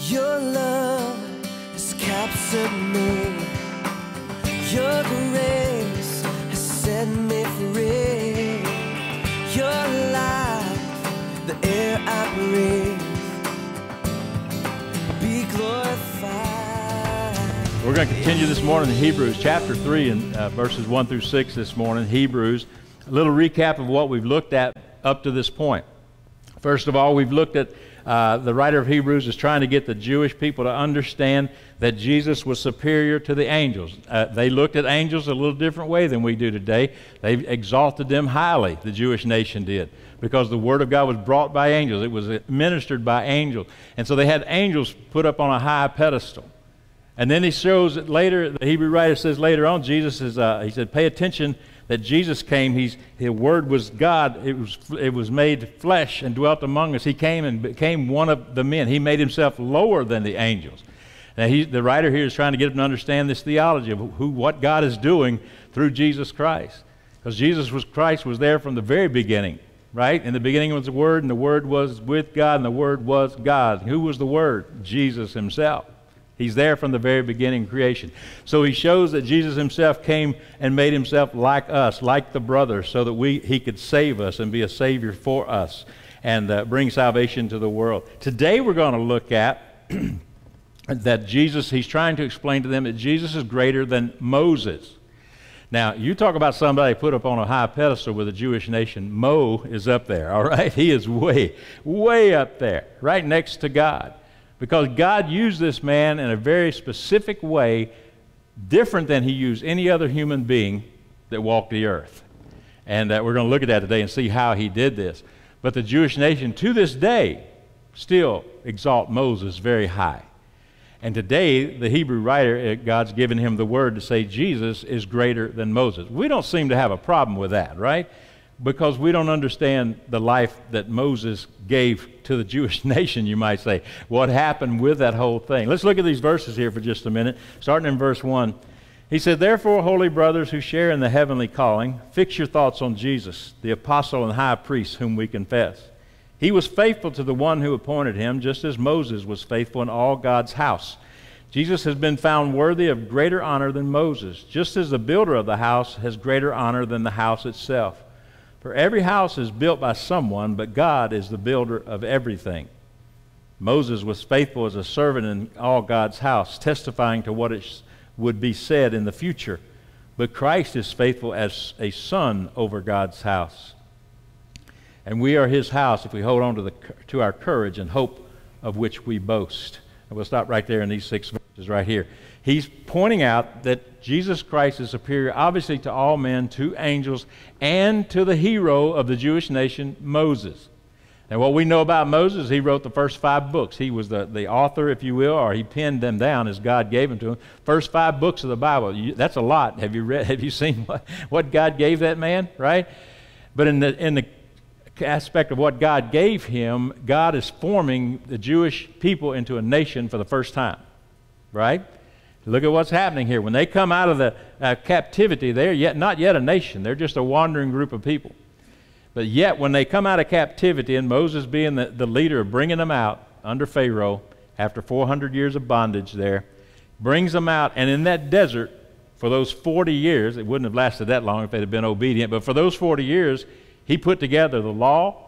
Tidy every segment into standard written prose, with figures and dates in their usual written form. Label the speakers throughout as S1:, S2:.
S1: Your love has captured me. Your grace has set me free. Your life, the air I breathe, be glorified.
S2: We're going to continue this morning in Hebrews chapter 3 and verses 1 through 6 this morning. Hebrews, a little recap of what we've looked at up to this point. First of all, we've looked at the writer of Hebrews is trying to get the Jewish people to understand that Jesus was superior to the angels. They looked at angels a little different way than we do today. They exalted them highly, the Jewish nation did, because the Word of God was brought by angels. It was ministered by angels. And so they had angels put up on a high pedestal. And then he shows that later, the Hebrew writer says later on, Jesus is, he said, pay attention that Jesus came. His Word was God. It was made flesh and dwelt among us. He came and became one of the men. He made himself lower than the angels. Now, the writer here is trying to get them to understand this theology of what God is doing through Jesus Christ. Because Christ was there from the very beginning, right? In the beginning was the Word, and the Word was with God, and the Word was God. Who was the Word? Jesus himself. He's there from the very beginning of creation. So he shows that Jesus himself came and made himself like us, like the brothers, so that he could save us and be a Savior for us and bring salvation to the world. Today we're going to look at that Jesus, he's trying to explain to them that Jesus is greater than Moses. Now, you talk about somebody put up on a high pedestal with the Jewish nation. Mo is up there, all right? He is way, way up there, right next to God. Because God used this man in a very specific way, different than he used any other human being that walked the earth. And we're going to look at that today and see how he did this. But the Jewish nation, to this day, still exalt Moses very high. And today, the Hebrew writer, God's given him the word to say Jesus is greater than Moses. We don't seem to have a problem with that, right? Because we don't understand the life that Moses gave to the Jewish nation, you might say. What happened with that whole thing? Let's look at these verses here for just a minute. Starting in verse 1. He said, therefore, holy brothers who share in the heavenly calling, fix your thoughts on Jesus, the apostle and high priest whom we confess. He was faithful to the one who appointed him, just as Moses was faithful in all God's house. Jesus has been found worthy of greater honor than Moses, just as the builder of the house has greater honor than the house itself. For every house is built by someone, but God is the builder of everything. Moses was faithful as a servant in all God's house, testifying to what would be said in the future. But Christ is faithful as a son over God's house. And we are his house if we hold on to our courage and hope of which we boast. And we'll stop right there in these 6 verses right here. He's pointing out that Jesus Christ is superior, obviously, to all men, to angels, and to the hero of the Jewish nation, Moses. And what we know about Moses, he wrote the first 5 books. He was the author, if you will, or he penned them down as God gave them to him. First 5 books of the Bible. That's a lot. Have you seen what God gave that man, right? But in the aspect of what God gave him, God is forming the Jewish people into a nation for the first time, right? Look at what's happening here. When they come out of the captivity, they're not yet a nation. They're just a wandering group of people. But yet, when they come out of captivity, and Moses being the leader of bringing them out under Pharaoh after 400 years of bondage there, brings them out, and in that desert, for those 40 years, it wouldn't have lasted that long if they'd have been obedient, but for those 40 years, he put together the law,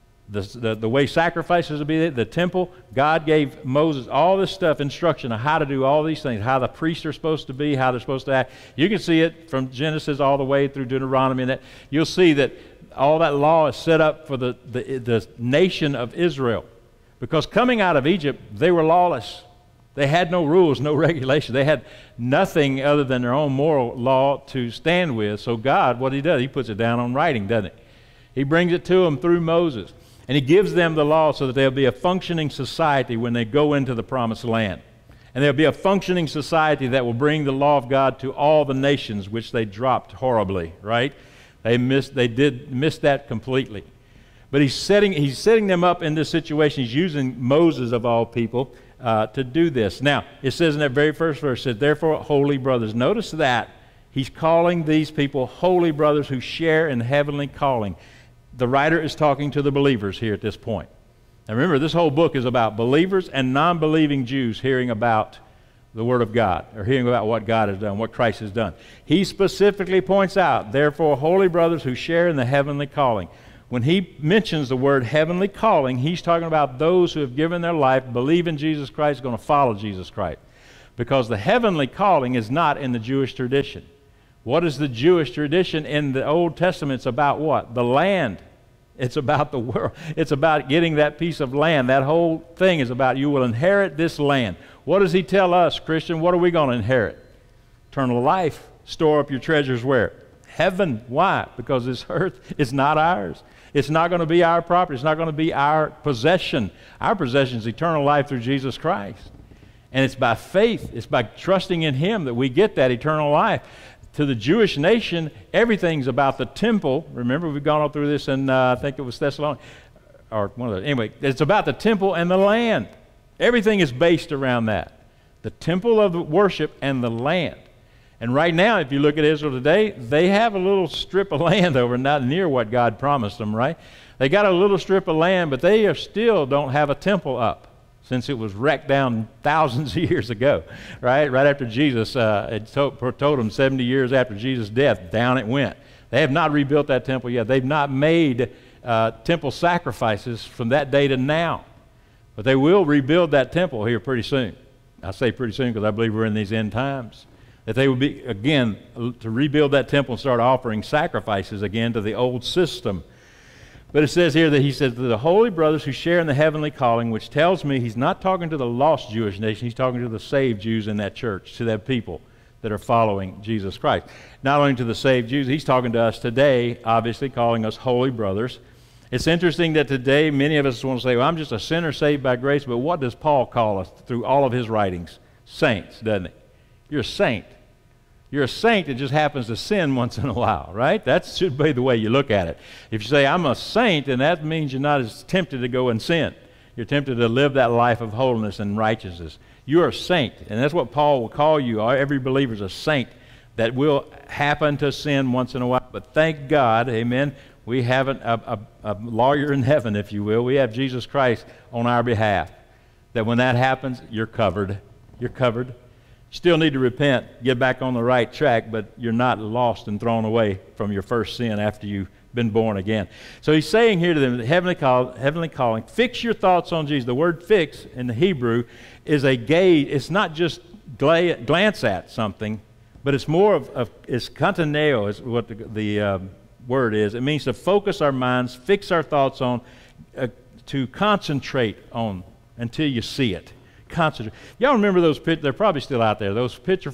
S2: the way sacrifices would be, the temple. God gave Moses all this stuff, instruction on how to do all these things, how the priests are supposed to be, how they're supposed to act. You can see it from Genesis all the way through Deuteronomy. And that you'll see that all that law is set up for the nation of Israel. Because coming out of Egypt, they were lawless. They had no rules, no regulation. They had nothing other than their own moral law to stand with. So God, what he does, he puts it down on writing, doesn't he? He brings it to them through Moses. And he gives them the law so that there'll be a functioning society when they go into the promised land. And there'll be a functioning society that will bring the law of God to all the nations which they dropped horribly, right? They did miss that completely. But he's setting them up in this situation. He's using Moses of all people to do this. Now, it says in that very first verse, it says, therefore, holy brothers. Notice that he's calling these people holy brothers who share in heavenly calling. The writer is talking to the believers here at this point. Now remember, this whole book is about believers and non-believing Jews hearing about the Word of God, or hearing about what God has done, what Christ has done. He specifically points out, therefore, holy brothers who share in the heavenly calling. When he mentions the word heavenly calling, he's talking about those who have given their life, believe in Jesus Christ, going to follow Jesus Christ. Because the heavenly calling is not in the Jewish tradition. What is the Jewish tradition in the Old Testament? It's about what? The land. It's about the world. It's about getting that piece of land. That whole thing is about you will inherit this land. What does he tell us, Christian? What are we going to inherit? Eternal life. Store up your treasures where? Heaven. Why? Because this earth is not ours. It's not going to be our property. It's not going to be our possession. Our possession is eternal life through Jesus Christ. And it's by faith, it's by trusting in Him that we get that eternal life. To the Jewish nation, everything's about the temple. Remember, we've gone all through this in, I think it was Thessalonians, or one of those. Anyway, it's about the temple and the land. Everything is based around that. The temple of worship and the land. And right now, if you look at Israel today, they have a little strip of land over, not near what God promised them, right? They got a little strip of land, but they still don't have a temple up, since it was wrecked down thousands of years ago, right? Right after Jesus, it told them 70 years after Jesus' death, down it went. They have not rebuilt that temple yet. They've not made temple sacrifices from that day to now. But they will rebuild that temple here pretty soon. I say pretty soon because I believe we're in these end times. That they will be, again, to rebuild that temple and start offering sacrifices again to the old system. But it says here that he says to the holy brothers who share in the heavenly calling, which tells me he's not talking to the lost Jewish nation, he's talking to the saved Jews in that church, to that people that are following Jesus Christ. Not only to the saved Jews, he's talking to us today, obviously calling us holy brothers. It's interesting that today many of us want to say, well, I'm just a sinner saved by grace, but what does Paul call us through all of his writings? Saints, doesn't he? You're a saint. You're a saint that just happens to sin once in a while, right? That should be the way you look at it. If you say, I'm a saint, then that means you're not as tempted to go and sin. You're tempted to live that life of holiness and righteousness. You're a saint, and that's what Paul will call you. Every believer is a saint that will happen to sin once in a while. But thank God, amen, we have a lawyer in heaven, if you will. We have Jesus Christ on our behalf. That when that happens, you're covered. You're covered. Still need to repent, get back on the right track, but you're not lost and thrown away from your first sin after you've been born again. So he's saying here to them, heavenly calling, fix your thoughts on Jesus. The word fix in the Hebrew is a gaze. It's not just glance at something, but it's more of it's kantaneo is what the word is. It means to focus our minds, fix our thoughts on, to concentrate on until you see it. Concentrate. Y'all remember those pictures? They're probably still out there. Those pictures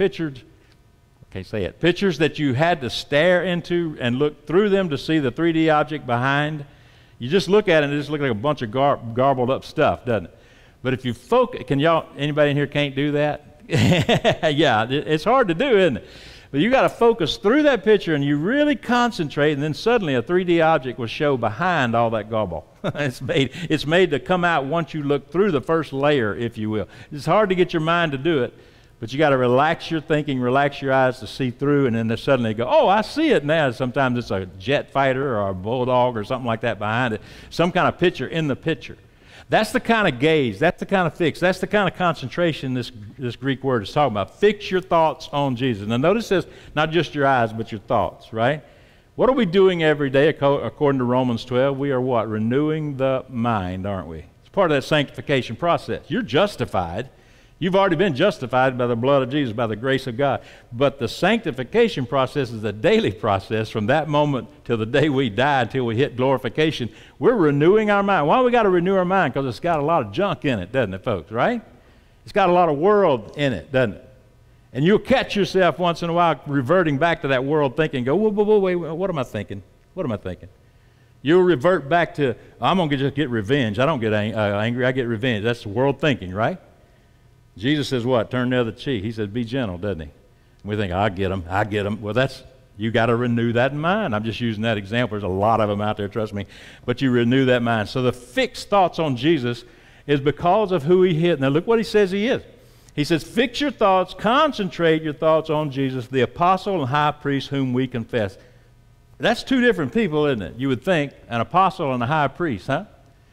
S2: that you had to stare into and look through them to see the 3D object behind. You just look at it and it just looks like a bunch of garbled up stuff, doesn't it? But if you focus, anybody in here can't do that? Yeah, it's hard to do, isn't it? But you got to focus through that picture and you really concentrate, and then suddenly a 3D object will show behind all that garble. It's made to come out once you look through the first layer, if you will. It's hard to get your mind to do it, but you got to relax your thinking, relax your eyes to see through, and then they suddenly go, oh, I see it now. Sometimes it's a jet fighter or a bulldog or something like that behind it. Some kind of picture in the picture. That's the kind of gaze, that's the kind of fix, that's the kind of concentration this Greek word is talking about. Fix your thoughts on Jesus. Now notice this, not just your eyes, but your thoughts, right? What are we doing every day according to Romans 12? We are what? Renewing the mind, aren't we? It's part of that sanctification process. You're justified. You've already been justified by the blood of Jesus, by the grace of God. But the sanctification process is a daily process from that moment till the day we die, until we hit glorification. We're renewing our mind. Why do we got to renew our mind? Because it's got a lot of junk in it, doesn't it, folks, right? It's got a lot of world in it, doesn't it? And you'll catch yourself once in a while reverting back to that world thinking, go, whoa, wait, what am I thinking? What am I thinking? You'll revert back to, I'm going to just get revenge. I don't get angry, I get revenge. That's world thinking, right? Jesus says what? Turn the other cheek. He says, be gentle, doesn't he? And we think, I get them. Well, you got to renew that in mind. I'm just using that example. There's a lot of them out there, trust me. But you renew that mind. So the fixed thoughts on Jesus is because of who he is. Now look what he says he is. He says, fix your thoughts, concentrate your thoughts on Jesus, the apostle and high priest whom we confess. That's two different people, isn't it? You would think, an apostle and a high priest, huh?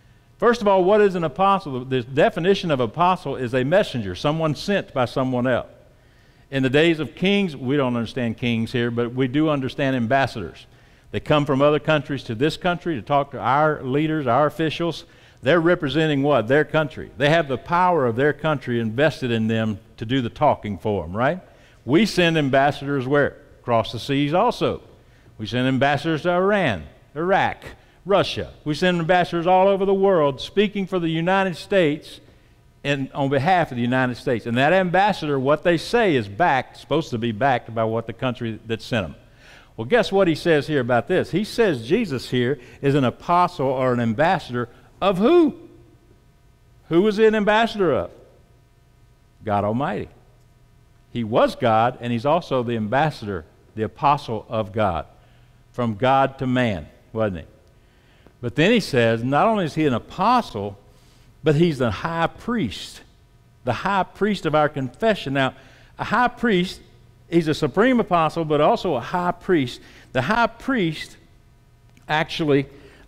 S2: First of all, what is an apostle? The definition of apostle is a messenger, someone sent by someone else. In the days of kings, we don't understand kings here, but we do understand ambassadors. They come from other countries to this country to talk to our leaders, our officials. They're representing what? Their country. They have the power of their country invested in them to do the talking for them, right? We send ambassadors where? Across the seas also. We send ambassadors to Iran, Iraq, Russia. We send ambassadors all over the world speaking for the United States and on behalf of the United States. And that ambassador, what they say is supposed to be backed by what the country that sent them. Well, guess what he says here about this? He says Jesus here is an apostle or an ambassador of who? Who is he an ambassador of? God Almighty. He was God, and he's also the ambassador, the apostle of God, from God to man, wasn't he? But then he says, not only is he an apostle, but he's the high priest of our confession. Now, a high priest, he's a supreme apostle, but also a high priest. The high priest actually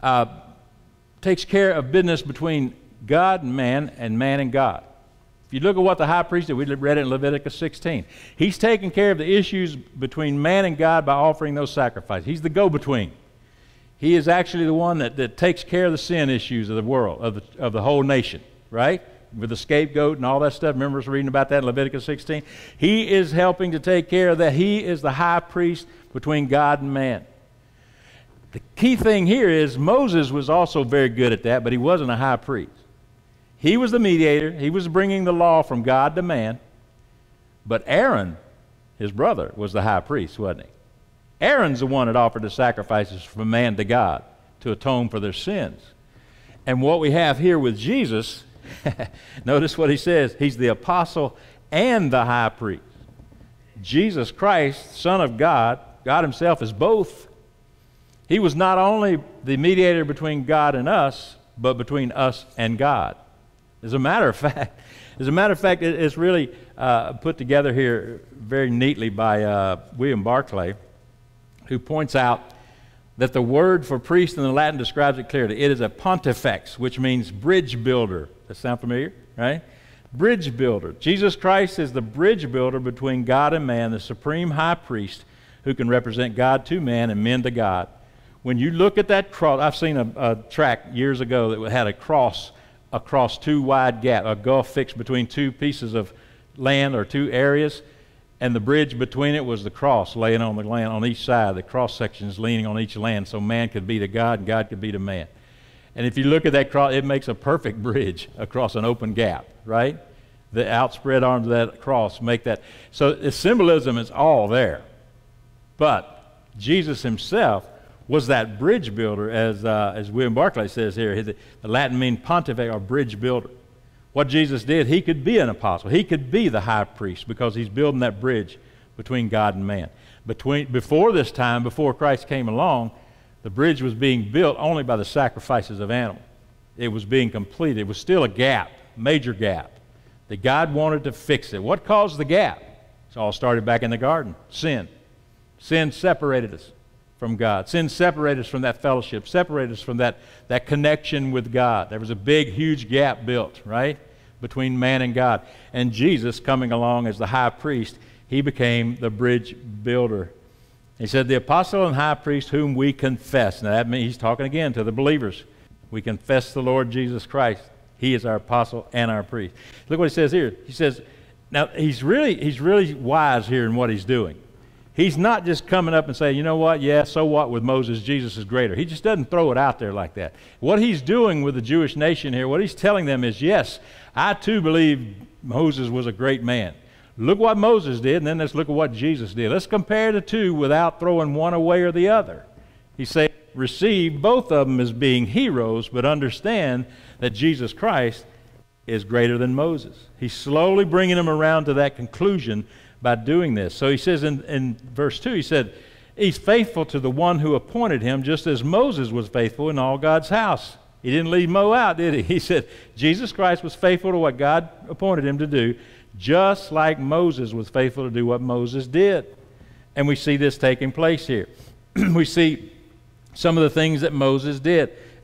S2: takes care of business between God and man and God. If you look at what the high priest did, we read it in Leviticus 16. He's taking care of the issues between man and God by offering those sacrifices. He's the go-between. He is actually the one that takes care of the sin issues of the world, of the whole nation, right? With the scapegoat and all that stuff. Remember us reading about that in Leviticus 16? He is helping to take care of that. He is the high priest between God and man. The key thing here is Moses was also very good at that, but he wasn't a high priest. He was the mediator. He was bringing the law from God to man. But Aaron, his brother, was the high priest, wasn't he? Aaron's the one that offered the sacrifices from man to God to atone for their sins. And what we have here with Jesus, notice what he says. He's the apostle and the high priest. Jesus Christ, Son of God, God himself is both. He was not only the mediator between God and us, but between us and God. As a matter of fact, it's really put together here very neatly by William Barclay, who points out that the word for priest in the Latin describes it clearly. It is a pontifex, which means bridge builder. Does that sound familiar, right? Bridge builder. Jesus Christ is the bridge builder between God and man, the supreme high priest who can represent God to man and men to God. When you look at that cross, I've seen a track years ago that had a cross across two wide gaps, a gulf fixed between two pieces of land or two areas, and the bridge between it was the cross laying on the land on each side. The cross sections leaning on each land so man could be to God and God could be to man. And if you look at that cross, it makes a perfect bridge across an open gap, right? The outspread arms of that cross make that. So the symbolism is all there. But Jesus himself was that bridge builder, as William Barclay says here. The Latin means pontifex, or bridge builder. What Jesus did, he could be an apostle. He could be the high priest because he's building that bridge between God and man. Before this time, before Christ came along, the bridge was being built only by the sacrifices of animals. It was being completed. It was still a gap, major gap, that God wanted to fix it. What caused the gap? It all started back in the garden. Sin. Sin separated us from God. Sin separated us from that fellowship, separated us from that connection with God. There was a big, huge gap built, right, between man and God. And Jesus, coming along as the high priest, he became the bridge builder. He said, the apostle and high priest whom we confess. Now that means he's talking again to the believers. We confess the Lord Jesus Christ. He is our apostle and our priest. Look what he says here. He says, now he's really wise here in what he's doing. He's not just coming up and saying, you know what, yeah, so what with Moses, Jesus is greater. He just doesn't throw it out there like that. What he's doing with the Jewish nation here, what he's telling them is, yes, I too believe Moses was a great man. Look what Moses did, and then let's look at what Jesus did. Let's compare the two without throwing one away or the other. He's saying, receive both of them as being heroes, but understand that Jesus Christ is greater than Moses. He's slowly bringing them around to that conclusion by doing this. So he says in verse 2, he said, he's faithful to the one who appointed him, just as Moses was faithful in all God's house. He didn't leave Mo out, did he? He said, Jesus Christ was faithful to what God appointed him to do, just like Moses was faithful to do what Moses did. And we see this taking place here. We see some of the things that Moses did.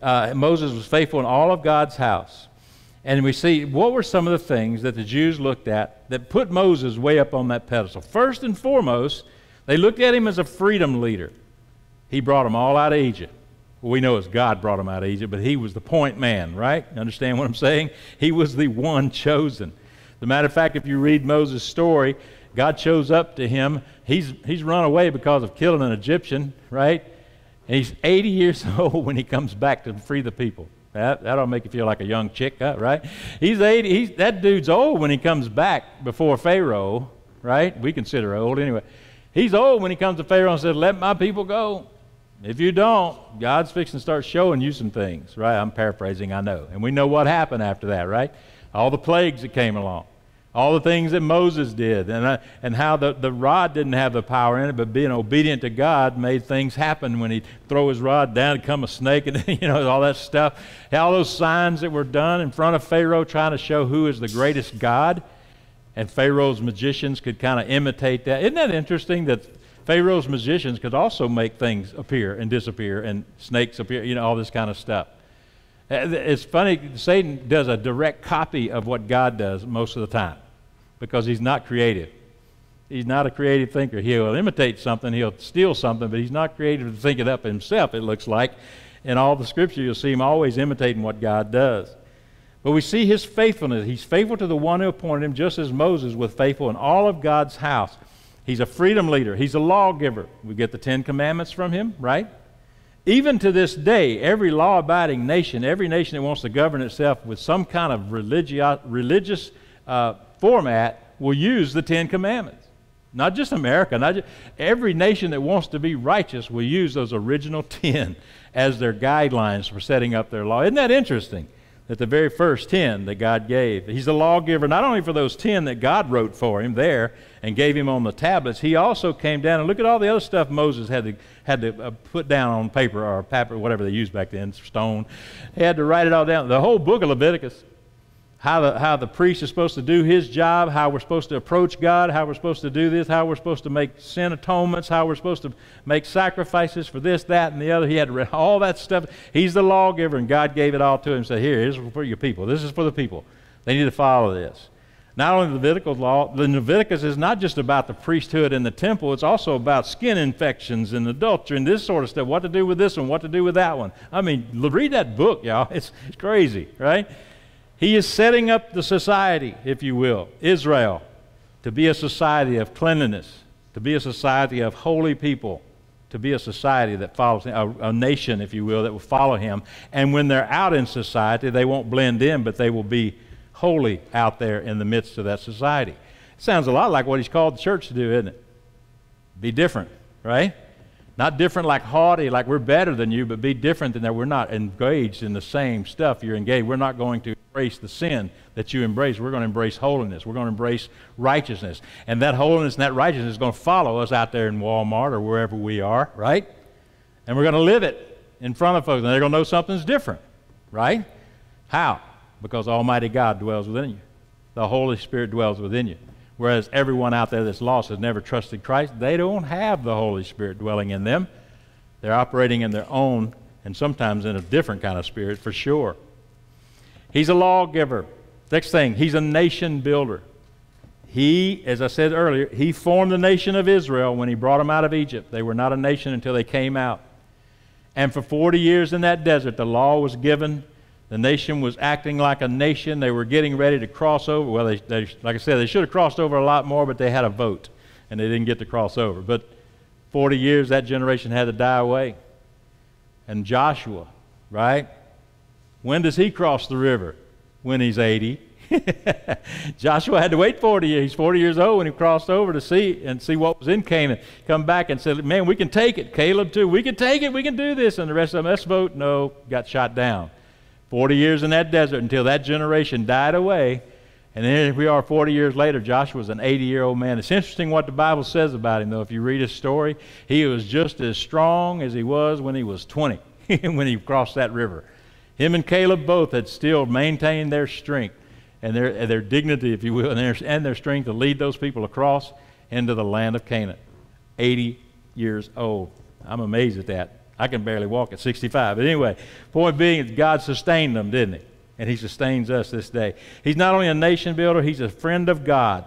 S2: Moses was faithful in all of God's house. And we see what were some of the things that the Jews looked at that put Moses way up on that pedestal. First and foremost, they looked at him as a freedom leader. He brought them all out of Egypt. Well, we know it's God brought them out of Egypt, but he was the point man, right? Understand what I'm saying? He was the one chosen. As a matter of fact, if you read Moses' story, God shows up to him. He's run away because of killing an Egyptian, right? And he's 80 years old when he comes back to free the people. That'll make you feel like a young chick, right? He's 80. That dude's old when he comes back before Pharaoh, right? We consider old anyway. He's old when he comes to Pharaoh and says, "Let my people go. If you don't, God's fixing to start showing you some things," right? I'm paraphrasing, I know. And we know what happened after that, right? All the plagues that came along. All the things that Moses did, and how the rod didn't have the power in it, but being obedient to God made things happen. When he'd throw his rod down, it'd come a snake, and all that stuff. All those signs that were done in front of Pharaoh trying to show who is the greatest God, and Pharaoh's magicians could kind of imitate that. Isn't that interesting that Pharaoh's magicians could also make things appear and disappear, and snakes appear, all this kind of stuff. It's funny, Satan does a direct copy of what God does most of the time because he's not creative. He's not a creative thinker. He'll imitate something, he'll steal something, but he's not creative to think it up himself, it looks like. In all the scripture, you'll see him always imitating what God does. But we see his faithfulness. He's faithful to the one who appointed him, just as Moses was faithful in all of God's house. He's a freedom leader. He's a lawgiver. We get the 10 Commandments from him, right? Even to this day, every law-abiding nation, every nation that wants to govern itself with some kind of religious format will use the 10 Commandments. Not just America. Every nation that wants to be righteous will use those original 10 as their guidelines for setting up their law. Isn't that interesting? That the very first 10 that God gave. He's a lawgiver not only for those 10 that God wrote for him there and gave him on the tablets. He also came down and look at all the other stuff Moses had to put down on paper or paper, whatever they used back then, stone. He had to write it all down. The whole book of Leviticus, how the priest is supposed to do his job, how we're supposed to approach God, how we're supposed to do this, how we're supposed to make sin atonements, how we're supposed to make sacrifices for this, that, and the other. He had to read all that stuff. He's the lawgiver, and God gave it all to him and said, here's for your people. This is for the people. They need to follow this. Not only the Levitical law, the Leviticus is not just about the priesthood in the temple, it's also about skin infections and adultery and this sort of stuff, what to do with this one, what to do with that one. I mean, read that book, y'all. It's crazy, right? He is setting up the society, if you will, Israel, to be a society of cleanliness, to be a society of holy people, to be a society that follows him, a nation, if you will, that will follow him. And when they're out in society, they won't blend in, but they will be holy out there in the midst of that society. It sounds a lot like what he's called the church to do, isn't it? Be different, right? Not different like haughty, like we're better than you, but be different than that. We're not engaged in the same stuff you're engaged. We're not going to embrace the sin that you embrace. We're going to embrace holiness. We're going to embrace righteousness. And that holiness and that righteousness is going to follow us out there in Walmart or wherever we are, right? And we're going to live it in front of folks. And they're going to know something's different, right? How? Because Almighty God dwells within you. The Holy Spirit dwells within you. Whereas everyone out there that's lost has never trusted Christ, they don't have the Holy Spirit dwelling in them. They're operating in their own, and sometimes in a different kind of spirit, for sure. He's a lawgiver. Next thing, he's a nation builder. He, as I said earlier, he formed the nation of Israel when he brought them out of Egypt. They were not a nation until they came out. And for 40 years in that desert, the law was given. The nation was acting like a nation. They were getting ready to cross over. Well, they like I said, they should have crossed over a lot more, but they had a vote, and they didn't get to cross over. But 40 years, that generation had to die away. And Joshua, right? When does he cross the river? When he's 80. Joshua had to wait 40 years. He's 40 years old when he crossed over to see what was in Canaan. Come back and said, man, we can take it. Caleb too. We can take it. We can do this. And the rest of them, let's vote. No, got shot down. 40 years in that desert until that generation died away. And then here we are 40 years later. Joshua's an 80-year-old man. It's interesting what the Bible says about him, though. If you read his story, he was just as strong as he was when he was 20, when he crossed that river. Him and Caleb both had still maintained their strength and their dignity, if you will, and their strength to lead those people across into the land of Canaan. 80 years old. I'm amazed at that. I can barely walk at 65. But anyway, point being, God sustained them, didn't he? And he sustains us this day. He's not only a nation builder, he's a friend of God.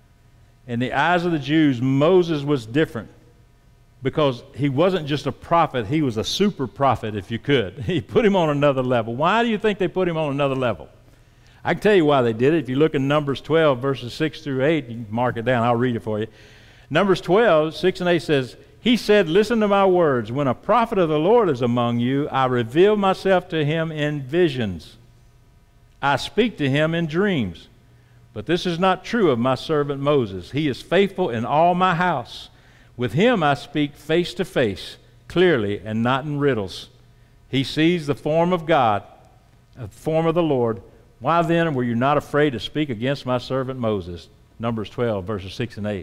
S2: In the eyes of the Jews, Moses was different because he wasn't just a prophet, he was a super prophet, if you could. He put him on another level. Why do you think they put him on another level? I can tell you why they did it. If you look in Numbers 12, verses 6 through 8, you can mark it down. I'll read it for you. Numbers 12, 6 and 8 says, he said, listen to my words. When a prophet of the Lord is among you, I reveal myself to him in visions. I speak to him in dreams. But this is not true of my servant Moses. He is faithful in all my house. With him I speak face to face, clearly, and not in riddles. He sees the form of God, the form of the Lord. Why then were you not afraid to speak against my servant Moses? Numbers 12, verses 6 and 8.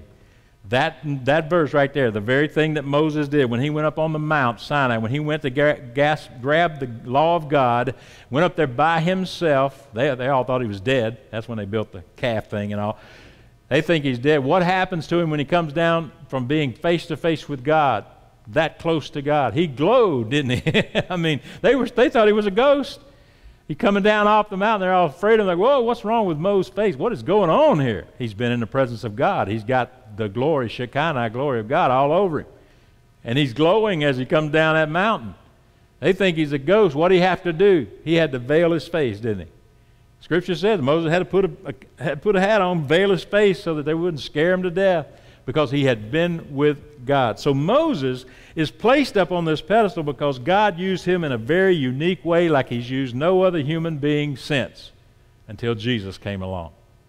S2: That verse right there, the very thing that Moses did when he went up on the Mount Sinai, when he went to grab the law of God, went up there by himself. They all thought he was dead. That's when they built the calf thing and all. They think he's dead. What happens to him when he comes down from being face to face with God, that close to God? He glowed, didn't he? I mean, they thought he was a ghost. He coming down off the mountain, they're all afraid of him, like, whoa, what's wrong with Moses' face? What is going on here? He's been in the presence of God. He's got the glory, Shekinah glory of God all over him. And he's glowing as he comes down that mountain. They think he's a ghost. What did he have to do? He had to veil his face, didn't he? Scripture says Moses had to put a hat on, veil his face so that they wouldn't scare him to death because he had been with God. So Moses is placed up on this pedestal because God used him in a very unique way like he's used no other human being since until Jesus came along.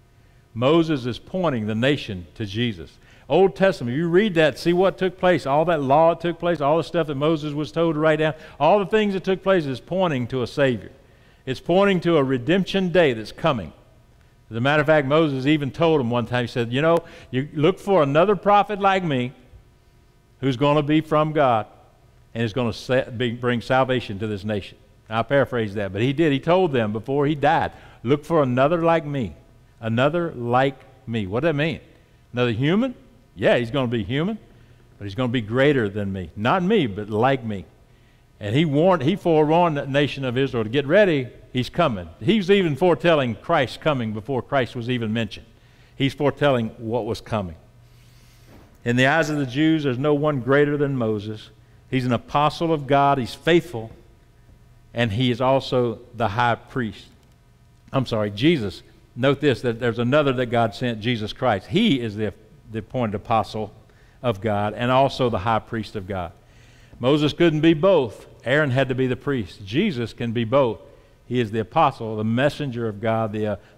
S2: Moses is pointing the nation to Jesus. Old Testament, you read that, see what took place, all that law that took place, all the stuff that Moses was told to write down, all the things that took place is pointing to a Savior. It's pointing to a redemption day that's coming. As a matter of fact, Moses even told him one time, he said, you know, you look for another prophet like me who's going to be from God and is going to bring salvation to this nation. I'll paraphrase that, but he did. He told them before he died, look for another like me. Another like me. What does that mean? Another human? Yeah, he's going to be human, but he's going to be greater than me. Not me, but like me. And he forewarned the nation of Israel to get ready. He's coming. He's even foretelling Christ coming before Christ was even mentioned. He's foretelling what was coming. In the eyes of the Jews, there's no one greater than Moses. He's an apostle of God. He's faithful. And he is also the high priest. Jesus. Note this, that there's another that God sent, Jesus Christ. He is the appointed apostle of God and also the high priest of God. Moses couldn't be both. Aaron had to be the priest. Jesus can be both. He is the apostle, the messenger of God,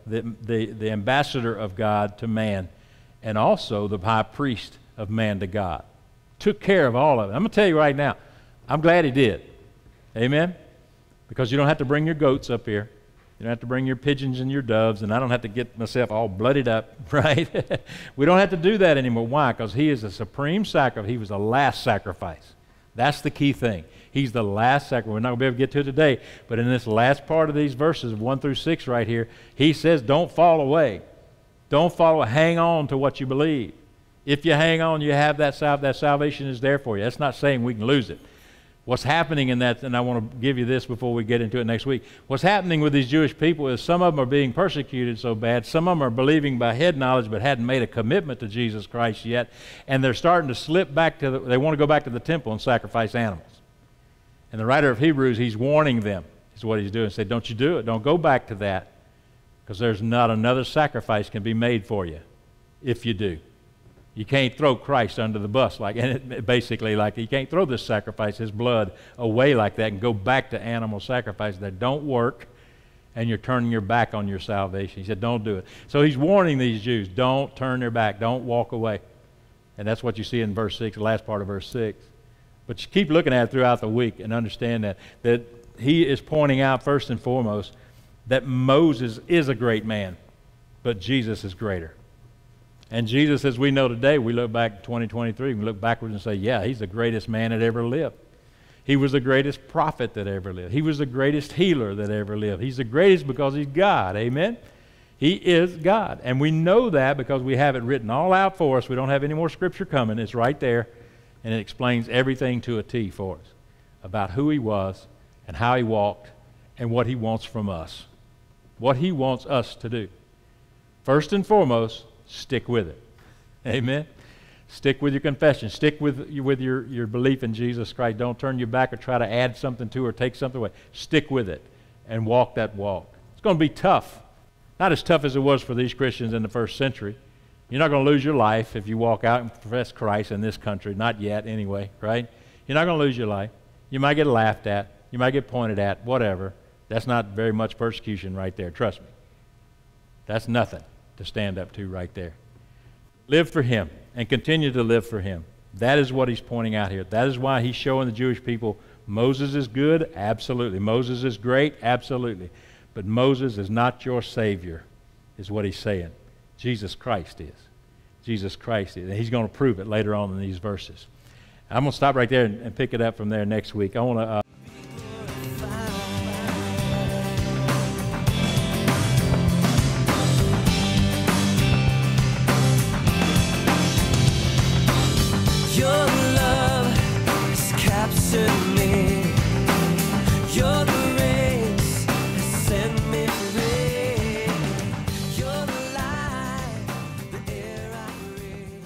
S2: the ambassador of God to man, and also the high priest of man to God. Took care of all of it. I'm going to tell you right now, I'm glad he did. Amen? Because you don't have to bring your goats up here. You don't have to bring your pigeons and your doves, and I don't have to get myself all bloodied up, right? We don't have to do that anymore. Why? Because he is the supreme sacrifice. He was the last sacrifice. That's the key thing. He's the last sacrifice. We're not going to be able to get to it today, but in this last part of these verses, 1 through 6 right here, he says, don't fall away. Don't fall away. Hang on to what you believe. If you hang on, you have that salvation is there for you. That's not saying we can lose it. What's happening in that, and I want to give you this before we get into it next week, what's happening with these Jewish people is some of them are being persecuted so bad, some of them are believing by head knowledge but hadn't made a commitment to Jesus Christ yet, and they're starting to slip back to, they want to go back to the temple and sacrifice animals. And the writer of Hebrews, he's warning them, is what he's doing. He said, don't you do it, don't go back to that, because there's not another sacrifice can be made for you if you do. You can't throw Christ under the bus basically you can't throw this sacrifice, his blood, away like that and go back to animal sacrifice that don't work, and you're turning your back on your salvation. He said, don't do it. So he's warning these Jews, don't turn their back, don't walk away. And that's what you see in verse 6, the last part of verse 6. But you keep looking at it throughout the week and understand that he is pointing out first and foremost that Moses is a great man, but Jesus is greater. And Jesus, as we know today, we look back at 2023, we look backwards and say, yeah, he's the greatest man that ever lived. He was the greatest prophet that ever lived. He was the greatest healer that ever lived. He's the greatest because he's God. Amen? He is God. And we know that because we have it written all out for us. We don't have any more scripture coming. It's right there. And it explains everything to a T for us. about who he was and how he walked and what he wants from us. What he wants us to do. First and foremost, stick with it. Amen? Stick with your confession. Stick with your belief in Jesus Christ. Don't turn your back or try to add something to or take something away. Stick with it and walk that walk. It's going to be tough. Not as tough as it was for these Christians in the first century. You're not going to lose your life if you walk out and profess Christ in this country. Not yet, anyway, right? You're not going to lose your life. You might get laughed at. You might get pointed at, whatever. That's not very much persecution right there, trust me. That's nothing to stand up to right there. Live for him and continue to live for him. That is what he's pointing out here. That is why he's showing the Jewish people Moses is good, absolutely. Moses is great, absolutely. But Moses is not your Savior, is what he's saying. Jesus Christ is. Jesus Christ is. And he's going to prove it later on in these verses. I'm going to stop right there and pick it up from there next week. I want to...
S1: Your love has captured me. Your grace has set me free. You're the light, the air I breathe.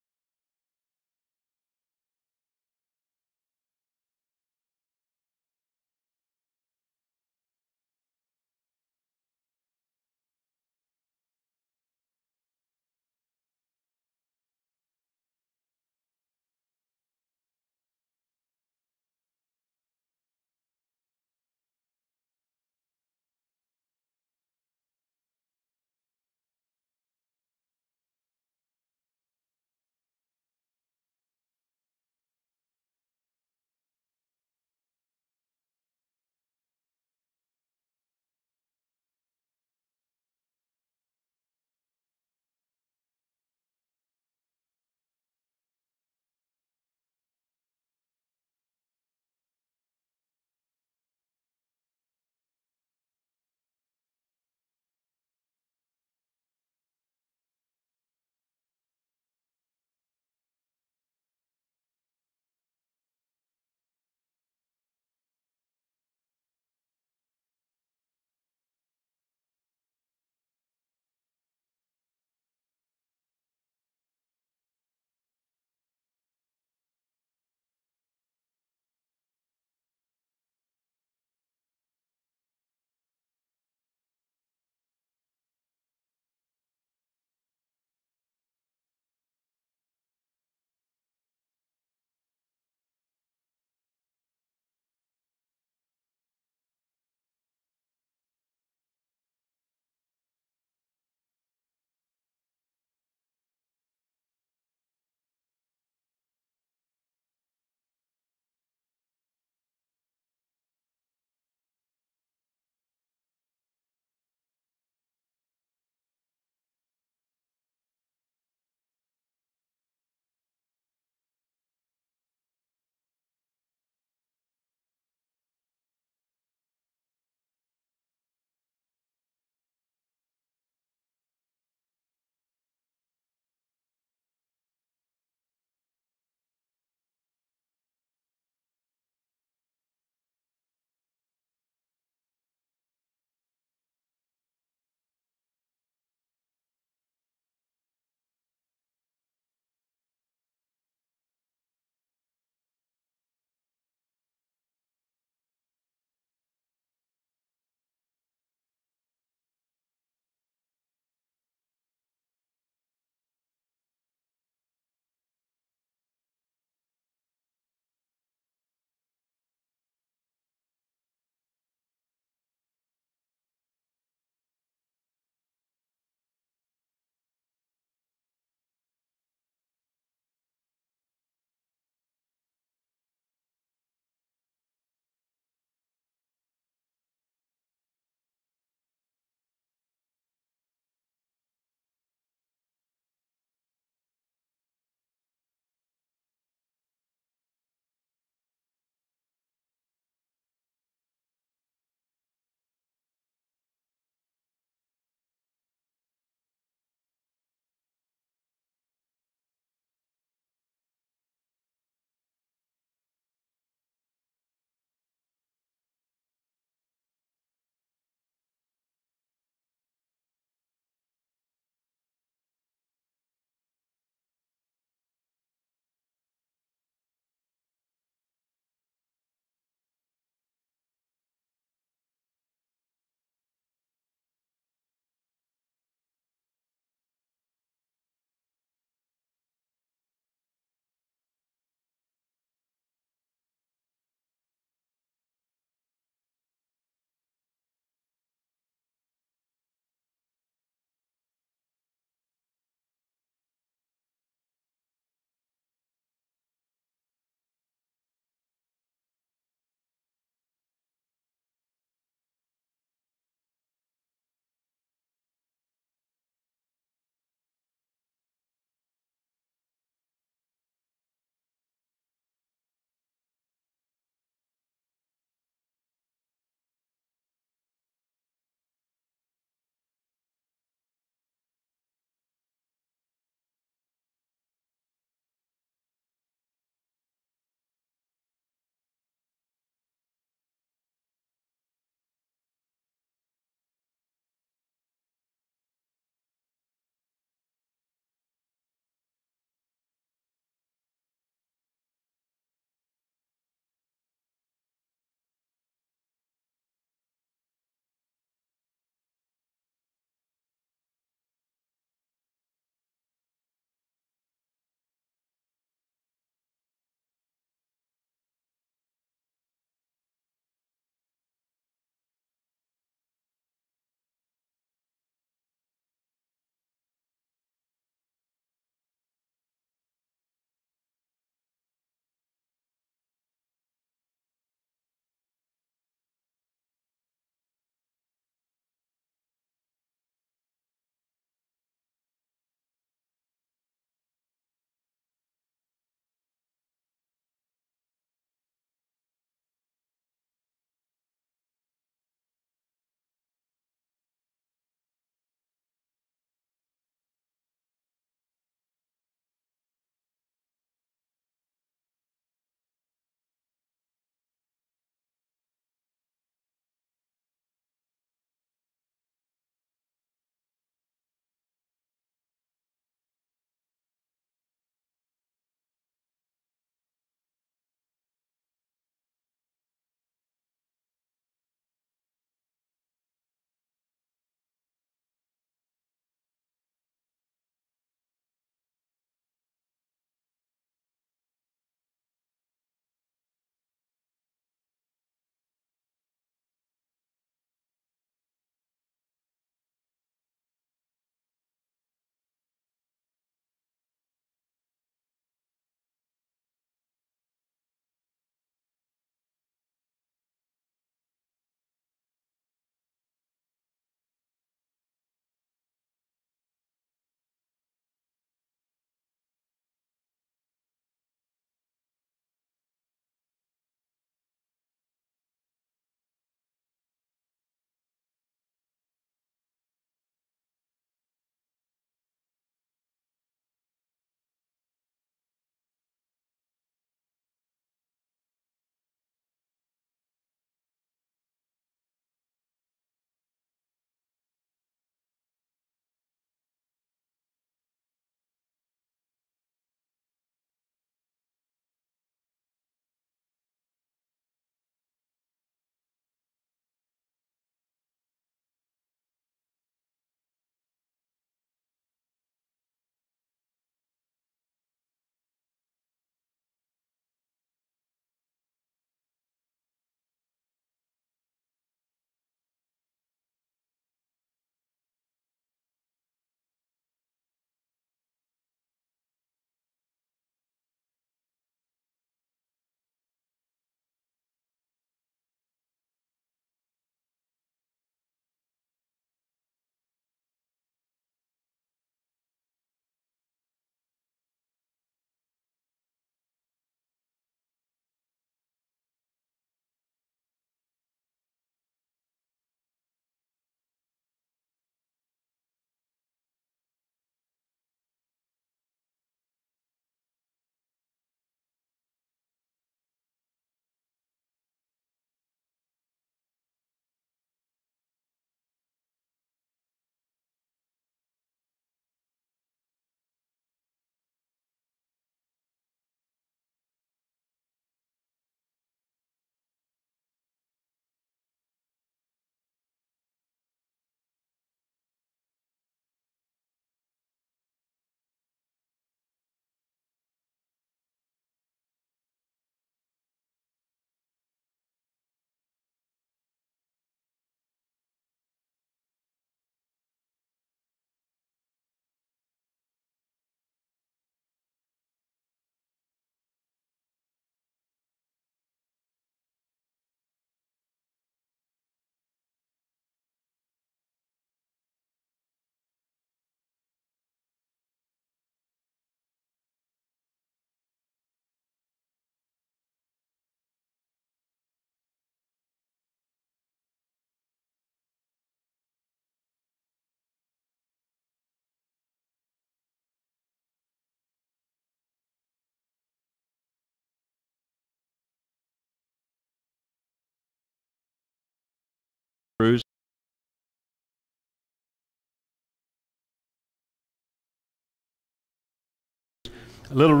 S2: A little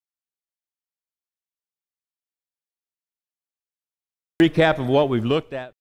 S2: recap of what we've looked at.